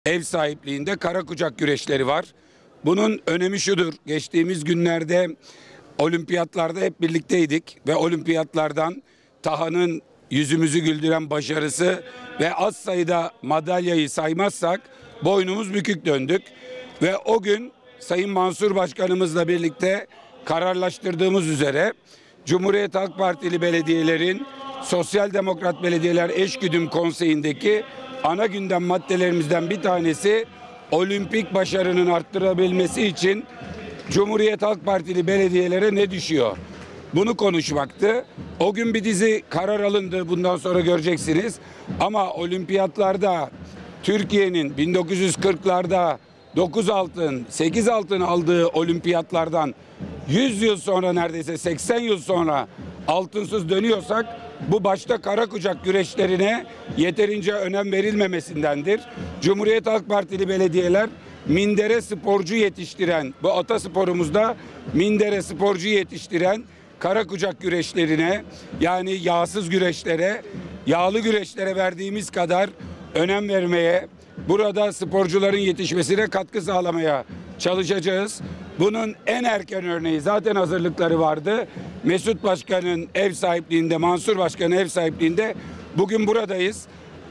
ev sahipliğinde kara kucak güreşleri var. Bunun önemi şudur: geçtiğimiz günlerde olimpiyatlarda hep birlikteydik ve olimpiyatlardan Taha'nın yüzümüzü güldüren başarısı ve az sayıda madalyayı saymazsak boynumuz bükük döndük. Ve o gün Sayın Mansur Başkanımızla birlikte kararlaştırdığımız üzere Cumhuriyet Halk Partili belediyelerin Sosyal Demokrat Belediyeler Eşgüdüm Konseyi'ndeki ana gündem maddelerimizden bir tanesi olimpik başarının arttırabilmesi için Cumhuriyet Halk Partili belediyelere ne düşüyor? Bunu konuşmaktı. O gün bir dizi karar alındı. Bundan sonra göreceksiniz. Ama olimpiyatlarda Türkiye'nin 1940'larda 9 altın, 8 altın aldığı olimpiyatlardan 100 yıl sonra, neredeyse 80 yıl sonra altınsız dönüyorsak bu başta kara kucak güreşlerine yeterince önem verilmemesindendir. Cumhuriyet Halk Partili belediyeler mindere sporcu yetiştiren, bu atasporumuzda mindere sporcu yetiştiren kara kucak güreşlerine, yani yağsız güreşlere, yağlı güreşlere verdiğimiz kadar önem vermeye, burada sporcuların yetişmesine katkı sağlamaya çalışacağız. Bunun en erken örneği, zaten hazırlıkları vardı, Mesut Başkan'ın ev sahipliğinde, Mansur Başkan'ın ev sahipliğinde bugün buradayız.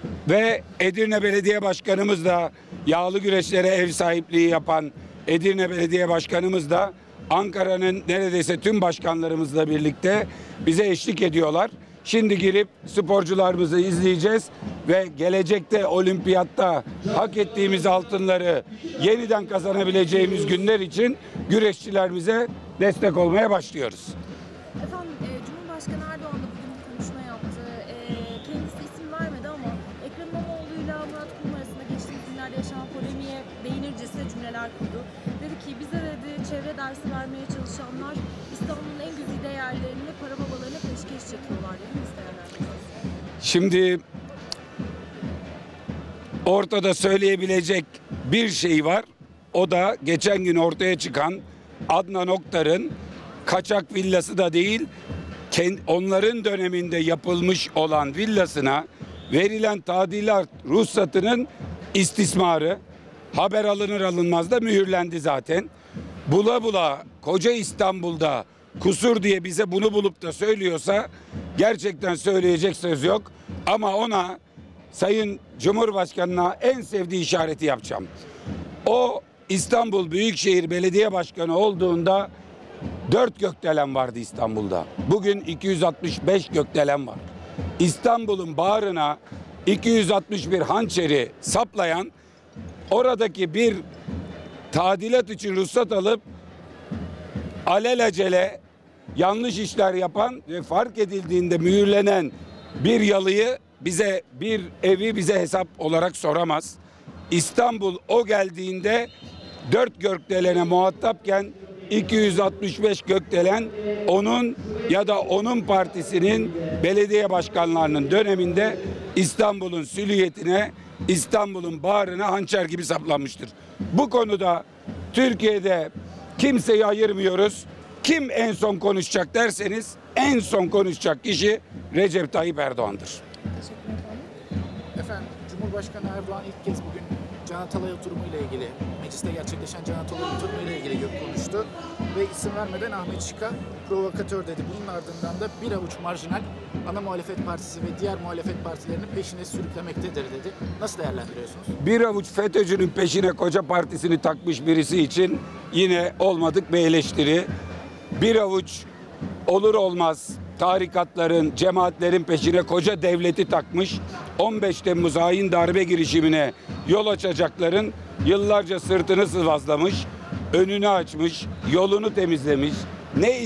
Ve Edirne Belediye Başkanımız da, yağlı güreşlere ev sahipliği yapan Edirne Belediye Başkanımız da Ankara'nın neredeyse tüm başkanlarımızla birlikte bize eşlik ediyorlar. Şimdi girip sporcularımızı izleyeceğiz ve gelecekte olimpiyatta hak ettiğimiz altınları yeniden kazanabileceğimiz günler için güreşçilerimize destek olmaya başlıyoruz. Efendim, Cumhurbaşkanı Erdoğan da bugün bir konuşma yaptı. Kendisi isim vermedi ama Ekrem İmamoğlu'yla Murat Kurum arasında geçtiğimiz günlerde yaşanan polemiğe değinircesine cümleler kurdu. Dedi ki bize dedi çevre dersi vermeye çalışanlar İstanbul'un en güzide yerlerini para babalarına peşkeş çekiyorlar dedi. Şimdi ortada söyleyebilecek bir şey var. O da geçen gün ortaya çıkan Adnan Oktar'ın kaçak villası da değil, onların döneminde yapılmış olan villasına verilen tadilat ruhsatının istismarı. Haber alınır alınmaz da mühürlendi zaten. Bula bula koca İstanbul'da kusur diye bize bunu bulup da söylüyorsa gerçekten söyleyecek söz yok. Ama ona, Sayın Cumhurbaşkanı'na en sevdiği işareti yapacağım. O İstanbul Büyükşehir Belediye Başkanı olduğunda 4 gökdelen vardı İstanbul'da. Bugün 265 gökdelen var. İstanbul'un bağrına 261 hançeri saplayan, oradaki bir tadilat için ruhsat alıp alelacele yanlış işler yapan ve fark edildiğinde mühürlenen bir yalıyı bize, bir evi bize hesap olarak soramaz. İstanbul o geldiğinde 4 gökdelene muhatapken 265 gökdelen onun ya da onun partisinin belediye başkanlarının döneminde İstanbul'un silüetine, İstanbul'un bağrına hançer gibi saplanmıştır. Bu konuda Türkiye'de kimseyi ayırmıyoruz. Kim en son konuşacak derseniz, en son konuşacak kişi Recep Tayyip Erdoğan'dır. Teşekkür ederim. Efendim, Cumhurbaşkanı Erdoğan ilk kez bugün Can Atalay oturumu ile ilgili, mecliste gerçekleşen Can Atalay oturumu ile ilgili konuştu ve isim vermeden Ahmet Şık'a provokatör dedi. Bunun ardından da bir avuç marjinal ana muhalefet partisi ve diğer muhalefet partilerinin peşine sürüklemektedir dedi. Nasıl değerlendiriyorsunuz? Bir avuç FETÖ'cünün peşine koca partisini takmış birisi için yine olmadık bir eleştiri. Bir avuç olur olmaz tarikatların, cemaatlerin peşine koca devleti takmış, 15 Temmuz hain darbe girişimine yol açacakların yıllarca sırtını sıvazlamış, önünü açmış, yolunu temizlemiş, ne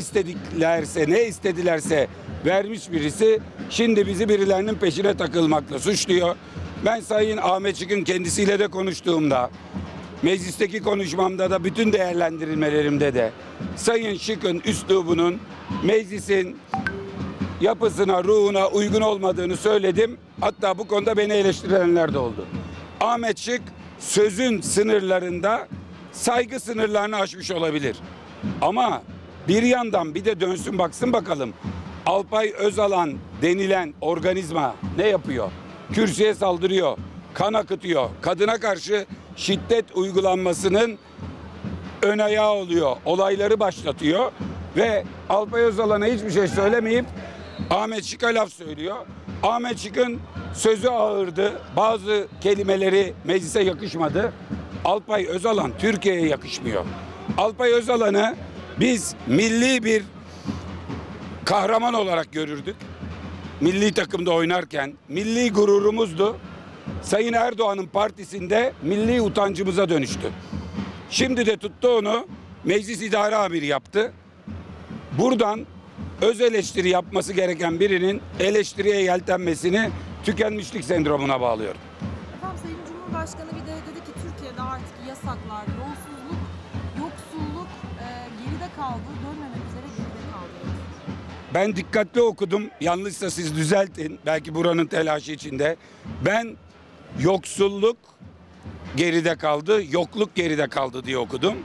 istedilerse vermiş birisi şimdi bizi birilerinin peşine takılmakla suçluyor. Ben Sayın Ahmet Şık'ın kendisiyle de konuştuğumda, meclisteki konuşmamda da, bütün değerlendirmelerimde de Sayın Şık'ın üslubunun meclisin yapısına, ruhuna uygun olmadığını söyledim. Hatta bu konuda beni eleştirenler de oldu. Ahmet Şık sözün sınırlarında saygı sınırlarını aşmış olabilir. Ama bir yandan bir de dönsün baksın bakalım. Alpay Özalan denilen organizma ne yapıyor? Kürsüye saldırıyor. kan akıtıyor. Kadına karşı şiddet uygulanmasının ön ayağı oluyor. Olayları başlatıyor ve Alpay Özalan'a hiçbir şey söylemeyip Ahmet Şık'a laf söylüyor. Ahmet Şık'ın sözü ağırdı. Bazı kelimeleri meclise yakışmadı. Alpay Özalan Türkiye'ye yakışmıyor. Alpay Özalan'ı biz milli bir kahraman olarak görürdük. Milli takımda oynarken milli gururumuzdu. Sayın Erdoğan'ın partisinde milli utancımıza dönüştü. Şimdi de tuttu onu meclis idare amiri yaptı. Buradan öz eleştiri yapması gereken birinin eleştiriye yeltenmesini tükenmişlik sendromuna bağlıyorum. Efendim Sayın Cumhurbaşkanı bir de dedi ki Türkiye'de artık yasaklar, yoksulluk geride kaldı, dönmemek üzere geride kaldı. Ben dikkatli okudum. Yanlışsa siz düzeltin. Belki buranın telaşı içinde. Ben yoksulluk geride kaldı, yokluk geride kaldı diye okudum.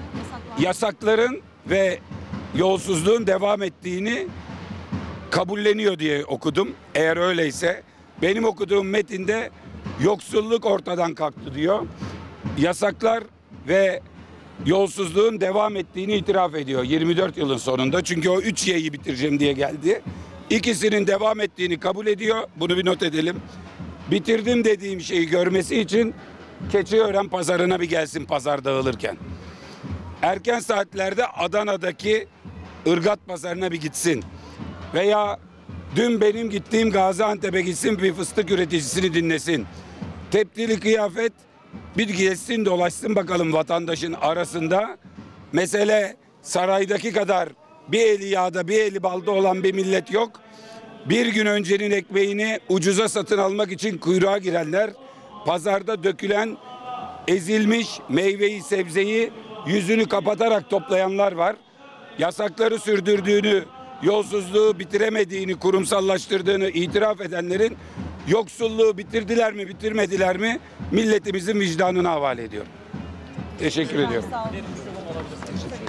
Yasakların ve yolsuzluğun devam ettiğini kabulleniyor diye okudum. Eğer öyleyse benim okuduğum metinde yoksulluk ortadan kalktı diyor. Yasaklar ve yolsuzluğun devam ettiğini itiraf ediyor 24 yılın sonunda. Çünkü o 3 Y'yi bitireceğim diye geldi. İkisinin devam ettiğini kabul ediyor. Bunu bir not edelim. Bitirdim dediğim şeyi görmesi için Keçiören pazarına bir gelsin pazar dağılırken. Erken saatlerde Adana'daki Irgat pazarına bir gitsin. Veya dün benim gittiğim Gaziantep'e gitsin, bir fıstık üreticisini dinlesin. Tepdili kıyafet bir gezsin dolaşsın bakalım vatandaşın arasında. Mesele saraydaki kadar bir eli yağda bir eli balda olan bir millet yok. Bir gün öncenin ekmeğini ucuza satın almak için kuyruğa girenler, pazarda dökülen ezilmiş meyveyi sebzeyi yüzünü kapatarak toplayanlar var. Yasakları sürdürdüğünü, yolsuzluğu bitiremediğini, kurumsallaştırdığını itiraf edenlerin yoksulluğu bitirdiler mi, bitirmediler mi milletimizin vicdanına havale ediyorum. Teşekkür ediyorum. Sağ olun.